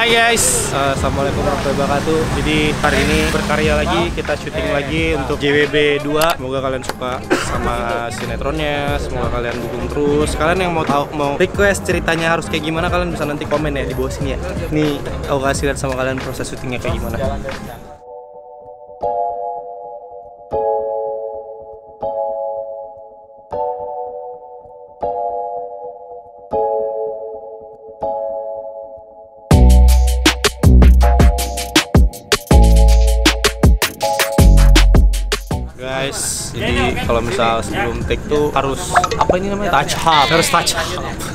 Hai guys, assalamualaikum warahmatullahi wabarakatuh. Jadi hari ini berkarya lagi, kita syuting lagi untuk JWB 2. Semoga kalian suka sama sinetronnya, semoga kalian dukung terus. Kalian yang mau tahu, mau request ceritanya harus kayak gimana, kalian bisa nanti komen ya di bawah sini ya. Nih aku kasih lihat sama kalian proses syutingnya kayak gimana. Guys, jadi kalau misal sebelum take tuh harus apa ini namanya, touch up, harus touch up.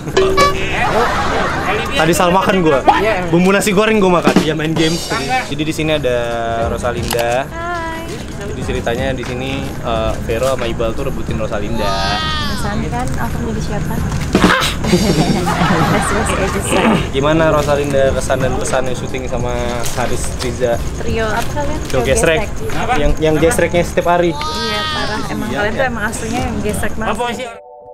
Tadi salah makan gua, bumbu nasi goreng gua makan. Dia main games tadi. Jadi di sini ada Rosalinda. Jadi ceritanya di sini Vero sama Ibal tuh rebutin Rosalinda. Pesan kan aku menjadi siapa? Gimana Rosalinda kesan dan pesannya syuting sama Haris Riza? Trio apa kalian? Trio gesrek. Yang gesreknya setiap hari. Iya parah. Emang kalian tuh emang aslinya yang gesrek banget.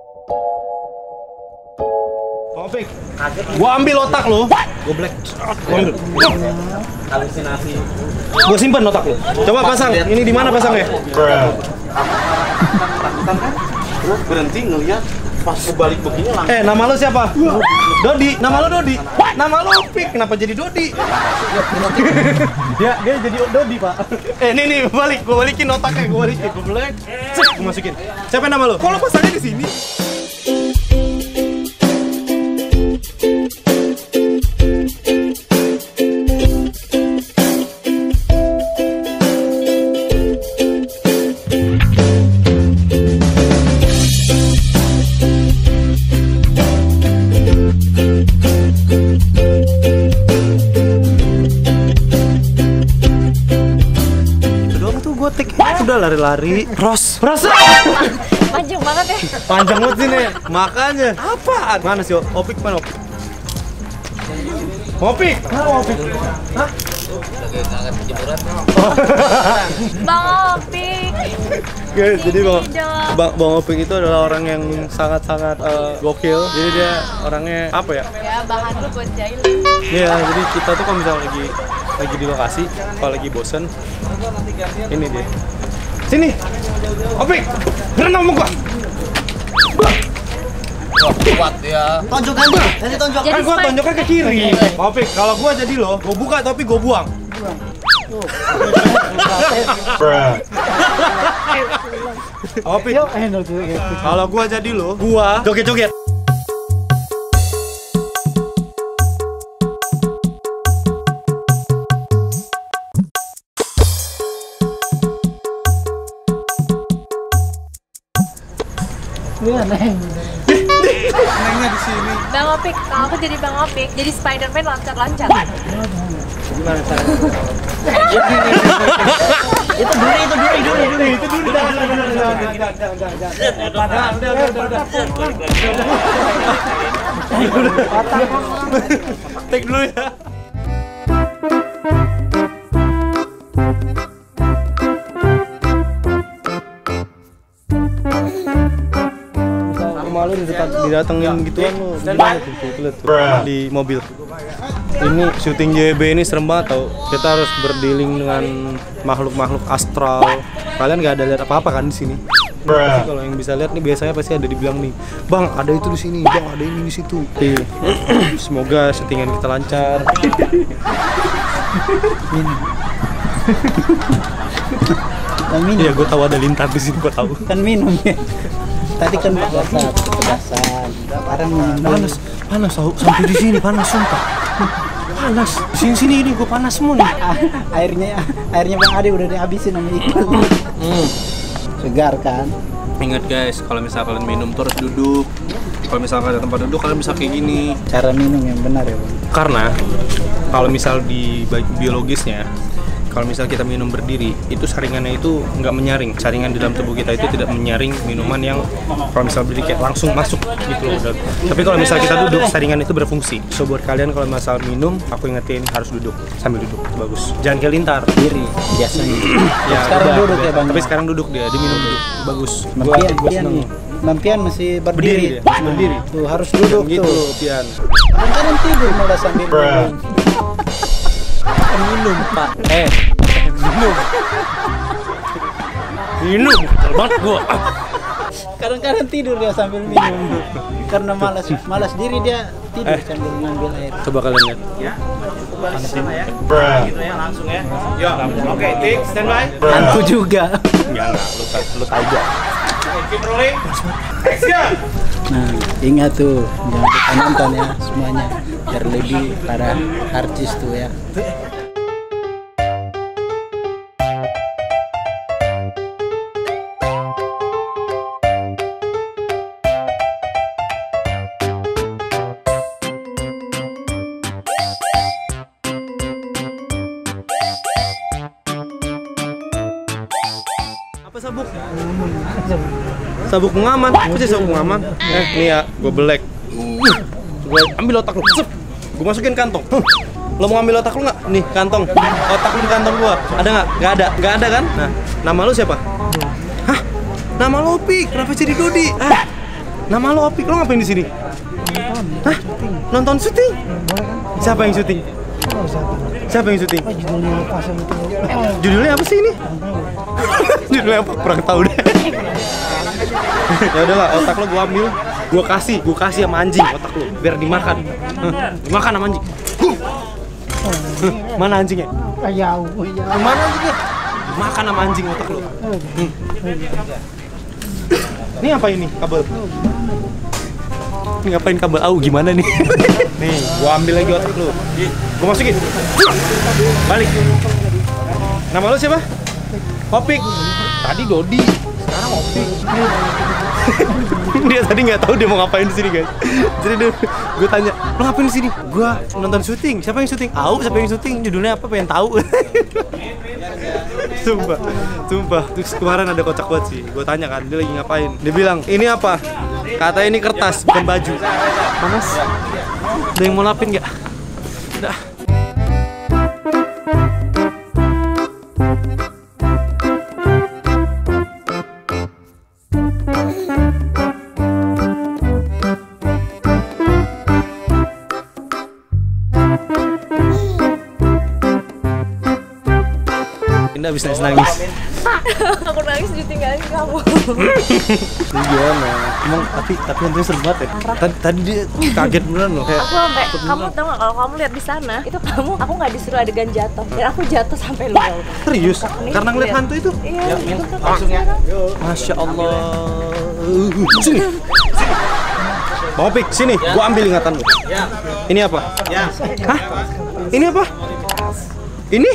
Topik, gua ambil otak lo, gua black, halusinasi. Gua simpen otak lo. Coba pasang, ini di mana pasangnya? Takutan kan? Terus berhenti ngeliat pas kebalik begini langsung. Nama lo siapa? Dodi. Nama lo Dodi. Nama lo Opik. Kenapa jadi Dodi? dia jadi Dodi pak. Nih balik, gua balikin otaknya, gua balikin, gua black. Gua masukin. Siapa nama lo? Kok lo pasangnya di sini? Udah lari-lari, Ros. Panjang banget ya. Panjang banget sini. Makanya. Apaan? Mana sih Opik, mana Opik? Opik, mana Opik? Hah? Bang Opik. Guys, jadi Bang Opik itu adalah orang yang sangat-sangat gokil. Jadi dia orangnya apa ya? Ya bahan lu buat jahil. Iya, jadi kita tuh kalau misalnya lagi di lokasi, kalau lagi bosen, ini dia. Sini, Opik, berenang sama gua. Kuat ya. Tonjokan gua, jadi tonjok. Kan gua tonjoknya ke kiri. Opik, kalau gua jadi lo, gua buka tapi gua buang. Opik, kalau gua jadi lo, gua joget-joget. Nengnya di sini. Bang Opik, kalau aku jadi Bang Opik, jadi Spiderman loncat-loncat. Gimana caranya? Itu duri. Take dulu ya. Malu didatengin gituan lo, gimana tuh di mobil. Ini syuting JWB ini serem banget tau. Kita harus berdealing dengan makhluk-makhluk astral. Kalian nggak ada lihat apa-apa kan di sini? Kalau yang bisa lihat nih biasanya pasti ada dibilang nih, Bang ada itu di sini, Bang ada ini di situ. Semoga syutingan kita lancar. Iya, gue tahu ada Lintar di sini, gue tahu. Kan minum ya. Tadi kan kepedasan. Sekarang Panas tahu, sampai di sini panas sumpah. Panas. Sini ini gue panas semua nih. airnya Bang Ade udah dihabisin sama ikan. Segar kan. Ingat guys, kalau misalnya kalian minum terus duduk. Kalau misalnya ada tempat duduk kalian bisa kayak gini. Cara minum yang benar ya Bang. Karena kalau misal di biologisnya, kalau misal kita minum berdiri, itu saringannya itu nggak menyaring. Saringan di dalam tubuh kita itu tidak menyaring minuman yang kalau misal berdiri kayak langsung masuk gitu loh. Tapi kalau misal kita duduk, saringan itu berfungsi. So buat kalian kalau misal minum, aku ingetin harus duduk, sambil duduk, bagus. Jangan kayak Lintar. Diri biasanya. Ya, sekarang udah, duduk ya Bang. Tapi sekarang duduk dia minum duduk, bagus. Gua seneng. Lampian masih berdiri. Berdiri. Tuh harus duduk gitu, tuh. Pian. Kan tidur malah sambil minum. minum, Pak. Minum. Minum, kesel banget gua. Kadang-kadang tidur dia sambil minum. Karena malas diri dia tidur sambil ngambil air. Coba kalian lihat. Ya. Sama ya. Gitu ya langsung ya. Yo. Oke, tik, standby. Hantu juga. Enggak, lu tahu aja. Keep rolling. Action. Nah, ingat tuh, jangan lupa nonton ya semuanya. Biar lebih para artis tuh ya. Apa sabuk? Sabuk pengaman. Apa sih sabuk pengaman? Nih ya, gua belek. Gua ambil otak lu. Sep. Gua masukin kantong. Lo mau ngambil otak lu nggak? Nih kantong. Otak lu di kantong gua. Ada nggak? Nggak ada kan? Nah, nama lu siapa? Hah? Nama lu Opik. Kenapa jadi Dodi? Nama lu Opik. Lo ngapain di sini? Hah? Nonton syuting? Siapa yang syuting? Siapa yang syuting? Judulnya apa sih ini? Judulnya apa? Kurang tahu deh. Ya udahlah, otak lo gua ambil, gua kasih sama anjing otak lo biar dimakan. Dimakan sama anjing. Mana anjingnya? Mana anjingnya? Dimakan sama anjing otak lo. Ini apa ini? Kabel. Ini ngapain kabel? Gimana nih? Nih, gua ambil lagi otak lu. Gua masukin. Balik. Nama lu siapa? Opik. Tadi Dodi, sekarang Opik. Dia tadi nggak tahu dia mau ngapain di sini, guys. Jadi gue tanya, "Lo ngapain di sini?" Gua nonton syuting. Siapa yang syuting? Siapa yang syuting? Judulnya apa? Pengen tahu. Sumpah. Terus kemarin ada kocak banget sih. Gue tanya kan, dia lagi ngapain? Dia bilang, "Ini apa?" Kata ini kertas, bukan baju. Panas. Ada yang mau lapin nggak? Udah. Indah habis nangis. Aku nangis ditinggalin kamu. Gimana? Emang tapi hantunya seru banget ya. Tadi dia kaget beneran loh kayak. Aku sampai kamu tahu nggak kalau kamu lihat di sana itu aku nggak disuruh adegan jatuh dan aku jatuh sampai luka. Serius? Karena ngeliat hantu itu? Iya. Langsung ya. Masya Allah. Sini. Bang Opik, sini. Gua ambil ingatan lu. Ya. Ini apa? Ya. Hah? Ini apa? Ini?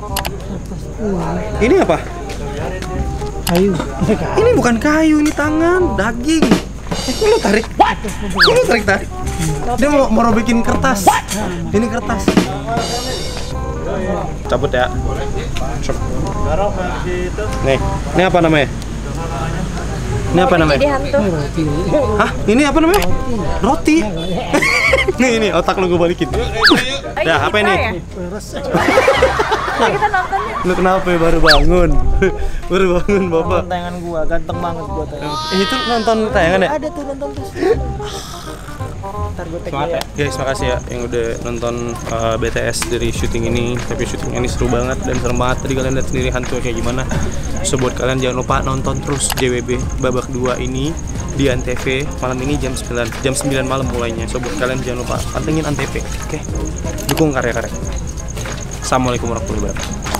Ini apa? Kayu. Ini bukan kayu, ini tangan, daging. Kok lu tarik? Dia mau bikin kertas. Ini kertas. Cabut ya. Nih, ini apa namanya? Ini apa namanya? Jadi hantu. Hah? Ini apa namanya? Roti. Ini otak lu gue balikin. Ya, apa ini? Kita nontonnya. Lu kenapa ya baru bangun? Baru bangun, Bapak. Tayangan gua ganteng banget gua tadi. Itu nonton tayangan ya? Ada tuh nonton terus. Ntar gua tag ya. Guys, makasih ya yang udah nonton BTS dari syuting ini. Tapi syuting ini seru banget dan serem banget. Tadi kalian lihat sendiri hantu kayak gimana. So buat kalian jangan lupa nonton terus JWB babak 2 ini di Antv malam ini jam 9 malam mulainya. So buat kalian jangan lupa pantengin Antv, oke? Dukung karya-karya. Assalamualaikum warahmatullahi wabarakatuh.